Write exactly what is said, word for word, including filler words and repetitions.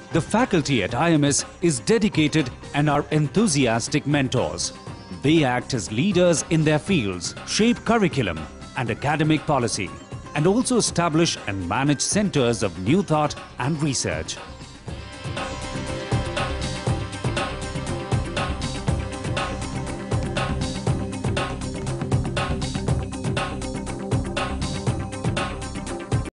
The faculty at I M S is dedicated and are enthusiastic mentors. They act as leaders in their fields, shape curriculum and academic policy, and also establish and manage centers of new thought and research.